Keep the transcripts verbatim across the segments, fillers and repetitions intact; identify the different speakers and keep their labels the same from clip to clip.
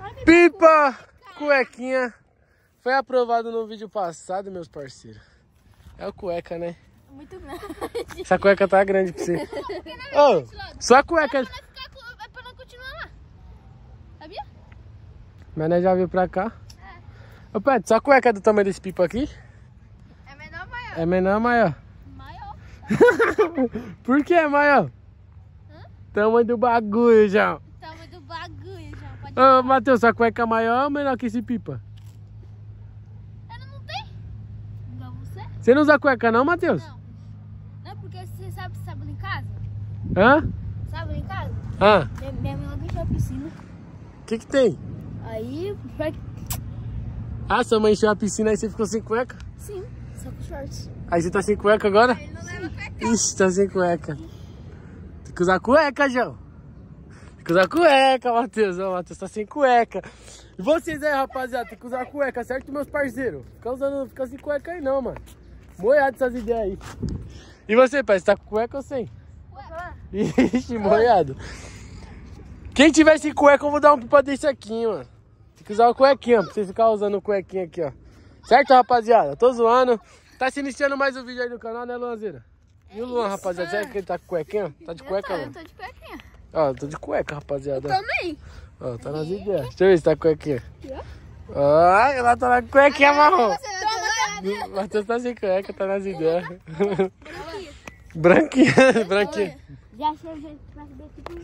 Speaker 1: Pipa cuequinha foi aprovado no vídeo passado, meus parceiros. É o cueca, né?
Speaker 2: Muito grande.
Speaker 1: Essa cueca tá grande pra você. Ô, oh, sua cueca...
Speaker 2: É pra não continuar lá. Sabia?
Speaker 1: Mas nós já veio pra cá.
Speaker 2: É.
Speaker 1: Ô, Pedro, sua cueca é do tamanho desse pipa aqui?
Speaker 2: É menor ou maior?
Speaker 1: É menor ou maior?
Speaker 2: Maior.
Speaker 1: Por que é maior?
Speaker 2: Hã?
Speaker 1: Tamanho do bagulho, João.
Speaker 2: Tamanho do bagulho, João. Pode
Speaker 1: Ô, Matheus, sua cueca é maior ou menor que esse pipa?
Speaker 2: Ela não tem? Igual você?
Speaker 1: Você não usa cueca não, Matheus?
Speaker 2: Não. Não é porque você sabe, sabe em casa?
Speaker 1: Hã?
Speaker 2: Sabe em casa?
Speaker 1: Hã?
Speaker 2: Minha, minha mãe logo encheu a piscina.
Speaker 1: O que que tem?
Speaker 2: Aí, vai...
Speaker 1: Ah, sua mãe encheu a piscina e você ficou sem cueca?
Speaker 2: Sim, só com shorts.
Speaker 1: Aí você tá sem cueca agora?
Speaker 2: Ele não leva cueca.
Speaker 1: Ixi, tá sem cueca. Tem que usar cueca, João. Tem que usar cueca, Matheus. Ó, Matheus tá sem cueca. E vocês aí, rapaziada, tem que usar cueca, certo, meus parceiros? Fica usando, fica sem cueca aí não, mano. Moiado essas ideias aí. E você, pai, você tá com cueca ou sem?
Speaker 2: Cueca.
Speaker 1: Ixi, moiado. Quem tiver sem cueca, eu vou dar um pipa desse aqui, mano. Tem que usar o cuequinha, pra você ficar usando o cuequinha aqui, ó. Certo, rapaziada? Tô zoando. Tá se iniciando mais um vídeo aí no canal, né, Luanzeira? E o Luan, rapaziada, será que ele tá com cuequinha? Tá de cueca,
Speaker 2: eu tô,
Speaker 1: mano?
Speaker 2: eu tô de cuequinha.
Speaker 1: Ó, eu tô de cueca, rapaziada.
Speaker 2: Também.
Speaker 1: Ó, tá nas ideias. Deixa eu ver se tá com cuequinha. Ó, ela tá na cuequinha marrom. O Matheus tá sem cueca, tá nas ideias. Branquinha, branquinha.
Speaker 2: Já achei o jeito pra subir tipo...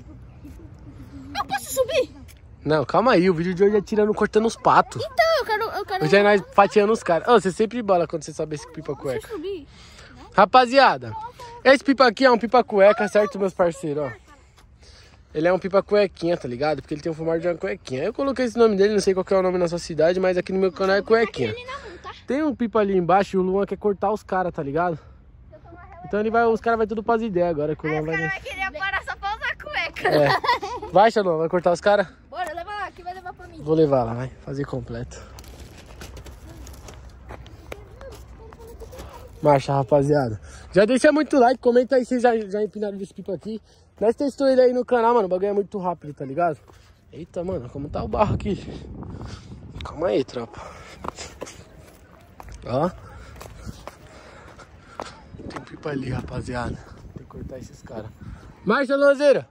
Speaker 2: Eu posso subir?
Speaker 1: Não, calma aí, o vídeo de hoje é tirando, cortando os patos.
Speaker 2: Então, eu quero... Eu quero...
Speaker 1: Hoje é nós fatiando os caras. Ô, você sempre bola quando você sobe esse pipa
Speaker 2: Deixa
Speaker 1: cueca.
Speaker 2: eu subir.
Speaker 1: Rapaziada, esse pipa aqui é um pipa cueca, certo, meus parceiros, ó. Ele é um pipa cuequinha, tá ligado? Porque ele tem um formato de uma cuequinha. Eu coloquei esse nome dele, não sei qual que é o nome na sua cidade, mas aqui no meu canal é cuequinha. Tem um pipa ali embaixo e o Luan quer cortar os caras, tá ligado? Então ele vai, os caras vão tudo pras ideias agora. Que o Luan
Speaker 2: Os
Speaker 1: vai...
Speaker 2: caras vão querer parar só pra usar cueca.
Speaker 1: É. Vai, Xalão, vai cortar os caras?
Speaker 2: Bora, leva lá, que vai levar pra mim.
Speaker 1: Vou levar lá, vai. Fazer completo. Marcha, rapaziada. Já deixa muito like, comenta aí se vocês já, já empinaram desse pipa aqui. Nós testamos ele aí no canal, mano. O bagulho é muito rápido, tá ligado? Eita, mano, como tá o barro aqui. Calma aí, tropa. Ó. Tem pipa ali, rapaziada. Tem que cortar esses caras. Marcha, Lozeira.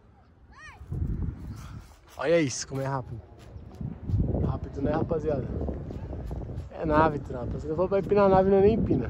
Speaker 1: Olha isso, como é rápido. Rápido, né, rapaziada? É nave, tropa. Se eu for pra empinar a nave, não é nem empina.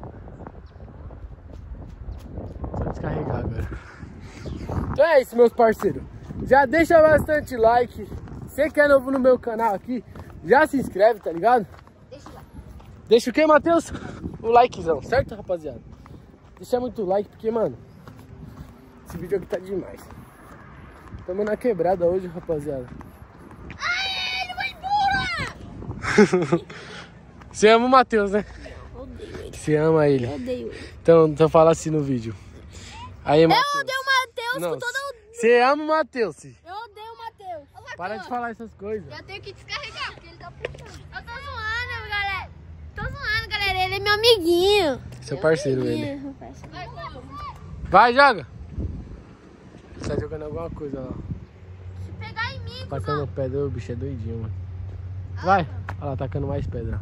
Speaker 1: Só descarregar agora. Então é isso, meus parceiros. Já deixa bastante like. Você que é novo no meu canal aqui, já se inscreve, tá ligado?
Speaker 2: Deixa lá.
Speaker 1: Deixa o que, Matheus? O likezão, certo, rapaziada? Deixa muito like, porque, mano, esse vídeo aqui tá demais. Tamo na quebrada hoje, rapaziada.
Speaker 2: Ai, ele vai embora!
Speaker 1: Você ama o Matheus, né?
Speaker 2: Eu odeio ele.
Speaker 1: Você ama ele.
Speaker 2: Eu odeio ele.
Speaker 1: Então, então fala assim no vídeo. Aí, Matheus.
Speaker 2: Eu odeio o Matheus
Speaker 1: Não,
Speaker 2: com todo o...
Speaker 1: você ama o Matheus.
Speaker 2: Eu odeio o Matheus.
Speaker 1: Para de falar essas coisas.
Speaker 2: Já tenho que descarregar, porque ele tá puxando. Eu tô zoando, galera. Tô zoando, galera. Ele é meu amiguinho.
Speaker 1: Seu parceiro,
Speaker 2: Meu
Speaker 1: ele.
Speaker 2: amiguinho, parceiro. Vai,
Speaker 1: Vai, joga. Ele tá jogando alguma coisa lá.
Speaker 2: Se pegar em mim,
Speaker 1: Tacando pedra, o bicho é doidinho, mano. Vai. Olha lá, tacando mais pedra.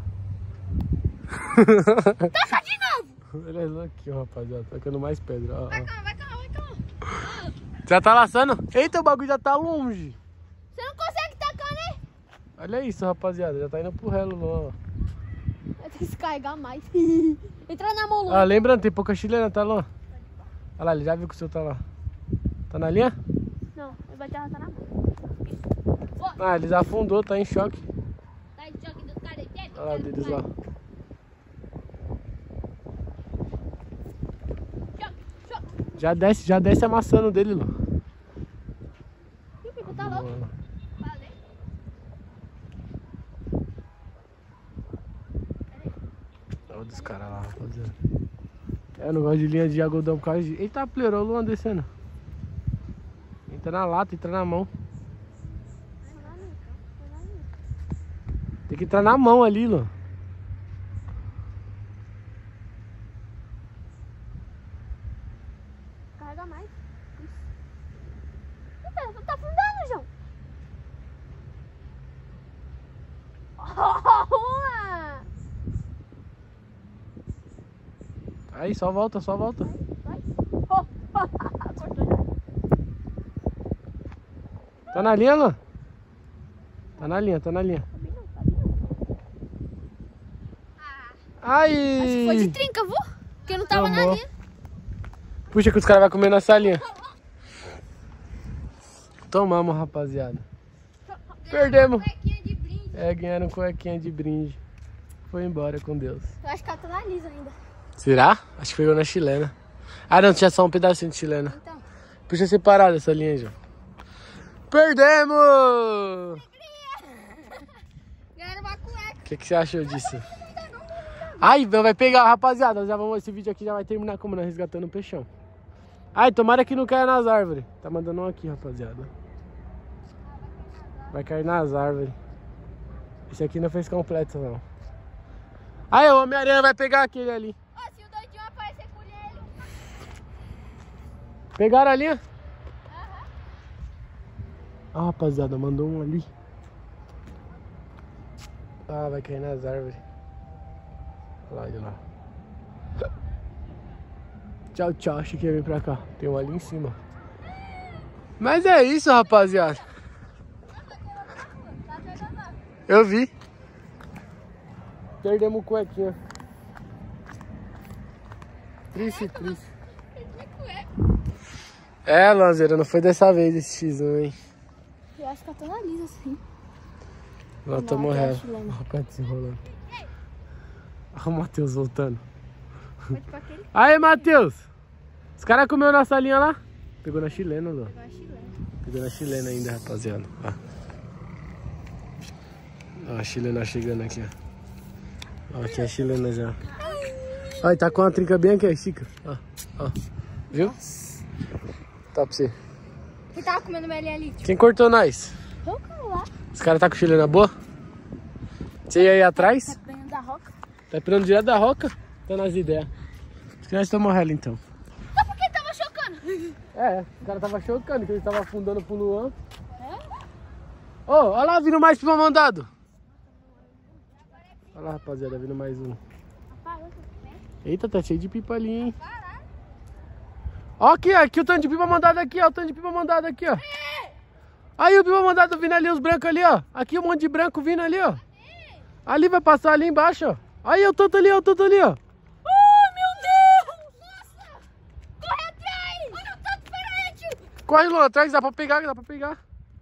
Speaker 2: taca de novo.
Speaker 1: Ele é louquinho, rapaziada. Tacando mais pedra. Ó, ó.
Speaker 2: Vai, calma, vai, calma, vai, calma.
Speaker 1: Já tá laçando? Eita, o bagulho já tá longe.
Speaker 2: Você não consegue tacar, né?
Speaker 1: Olha isso, rapaziada. Já tá indo pro relo, ó.
Speaker 2: Vai ter que se carregar mais. Entra na mão, Lu.
Speaker 1: Ah, lembrando, tem pouca chilena, tá lá? Olha lá, ele já viu que o seu tá lá. Tá na linha?
Speaker 2: Não, ele vai ter arrastar na mão. Isso.
Speaker 1: Ah, eles afundou, tá em choque.
Speaker 2: Tá de choque dos caras.
Speaker 1: Olha lá deles lá.
Speaker 2: Choque, choque.
Speaker 1: Já desce, já desce amassando dele, Lu.
Speaker 2: E o Pico tá louco? Valeu.
Speaker 1: Olha o dos caras lá, rapaziada. É, eu não gosto de linha de algodão por causa de... Eita, pleurou o Luan descendo. Entra na lata, entra na mão. Tem que entrar na mão ali, Luan.
Speaker 2: Carrega mais. Isso. Tá, tá afundando, João.
Speaker 1: Aí, só volta, só volta. Tá na linha, Luan? Tá na linha, tá na linha. Ai!
Speaker 2: Acho que foi de trinca, vô? Porque eu não tava
Speaker 1: Tomou.
Speaker 2: na linha.
Speaker 1: Puxa que os caras vão comer na salinha. Tomamos, rapaziada. Perdemos.
Speaker 2: Cuequinha de brinde.
Speaker 1: É, ganharam cuequinha de brinde. Foi embora com Deus.
Speaker 2: Eu acho que ela tá na lisa ainda.
Speaker 1: Será? Acho que pegou na chilena. Ah, não, tinha só um pedacinho de chilena.
Speaker 2: Então.
Speaker 1: Puxa separado essa linha, já. Perdemos!
Speaker 2: Ganharam uma cueca.
Speaker 1: O que, que você achou disso? Ai, vai pegar, rapaziada. Já vamos, esse vídeo aqui já vai terminar como nós resgatando o peixão. Ai, tomara que não caia nas árvores. Tá mandando um aqui, rapaziada. Vai cair nas árvores. Esse aqui não fez completo, não. Ai, o Homem-Aranha vai pegar aquele ali.
Speaker 2: Ó, se o doidinho aparecer com ele.
Speaker 1: Pegaram a linha? Ah, rapaziada, mandou um ali. Ah, vai cair nas árvores. Olha lá, olha lá. Tchau, tchau. Achei que ia vir pra cá. Tem um ali em cima. Mas é isso, rapaziada. Eu vi. Perdemos cuequinha. Triste, triste. É, Lanzeira, não foi dessa vez esse X um, hein?
Speaker 2: Eu acho que ela tá na lisa, sim.
Speaker 1: Nós
Speaker 2: Não,
Speaker 1: estamos
Speaker 2: até
Speaker 1: reto.
Speaker 2: a chilena.
Speaker 1: Olha o pé desenrolando. Olha o Matheus voltando.
Speaker 2: Pode pra aquele.
Speaker 1: Aí, Matheus! Os caras comeu nossa linha lá? Pegou na chilena, Lô.
Speaker 2: Pegou a chilena.
Speaker 1: Pegou na chilena ainda, rapaziada. Ó. Ó, a chilena chegando aqui, ó. Ó, aqui a chilena já. Olha, tá com uma trinca bem aqui, Chica. Ó, ó. Viu? Tá pra você.
Speaker 2: Quem tava comendo uma ali? Tipo,
Speaker 1: Quem cortou nós?
Speaker 2: eu, cara, lá.
Speaker 1: Os caras tá com chilena boa? Você ia aí atrás?
Speaker 2: Tá ganhando da roca.
Speaker 1: Tá esperando direto da roca? Tá nas ideias. Acho que nós estamos morrendo então.
Speaker 2: Só porque tava chocando.
Speaker 1: É, o cara tava chocando, que ele tava afundando pro Luan.
Speaker 2: É?
Speaker 1: Ô, oh, olha lá, vindo mais pipa mandado. Olha lá, rapaziada, vindo mais um. Eita, tá cheio de pipa ali, hein? Ó aqui, aqui o tanto de pipa mandado aqui, ó. O tanto de pipa mandado aqui, ó. Aí o pipa mandado vindo ali, os brancos ali, ó. Aqui um monte de branco vindo ali, ó. Ali vai passar ali embaixo, ó. Aí o tanto ali, ó, o tanto ali, ó.
Speaker 2: Ai, meu Deus! Nossa! Corre atrás! Olha o tanto diferente!
Speaker 1: Corre, Luan, atrás, dá pra pegar, dá pra pegar.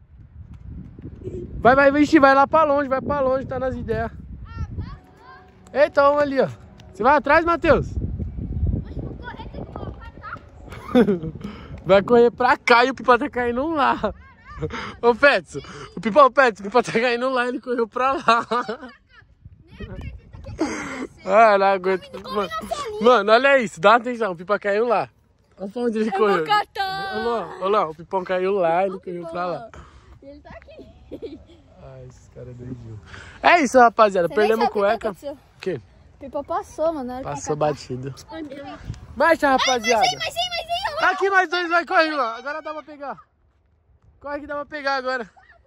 Speaker 1: Vai, vai, vixe, vai lá pra longe, vai pra longe, tá nas ideias. Eita, um ali, ó. Você vai atrás, Matheus?
Speaker 2: Vou correr, tem que voltar, tá?
Speaker 1: Vai correr pra cá e o pipa tá caindo lá. Ô, Petson, o pipa, o Petson, o pipa tá caindo lá, ele correu pra lá.
Speaker 2: Nem acredita que aconteceu.
Speaker 1: Ah, não aguento. Mano, mano, olha isso, dá atenção, o pipa caiu lá. Olha pra onde ele correu.
Speaker 2: Meu cartão!
Speaker 1: Olha lá, olha lá, o pipão caiu lá, ele correu pra lá.
Speaker 2: Ele tá aqui.
Speaker 1: Ai, esses caras é doidinho. É isso, rapaziada,
Speaker 2: Você
Speaker 1: perdemos
Speaker 2: nem sabe o que
Speaker 1: cueca.
Speaker 2: aconteceu.
Speaker 1: O quê?
Speaker 2: Pipa passou, mano. Era
Speaker 1: Passou
Speaker 2: pra
Speaker 1: batido.
Speaker 2: Ai, meu.
Speaker 1: Marcha, rapaziada.
Speaker 2: Mas sim, mas sim, mas sim.
Speaker 1: Aqui nós dois vai correr lá. Agora dá pra pegar. Corre que dá pra pegar agora.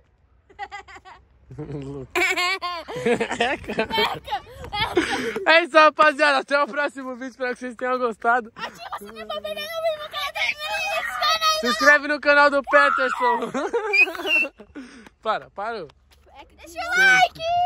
Speaker 1: É isso, rapaziada. Até o próximo vídeo. Espero que vocês tenham gostado.
Speaker 2: Ativa o sininho pra perder no vídeo. Canal.
Speaker 1: Se inscreve no canal do Peterson. Para, parou.
Speaker 2: Deixa o like.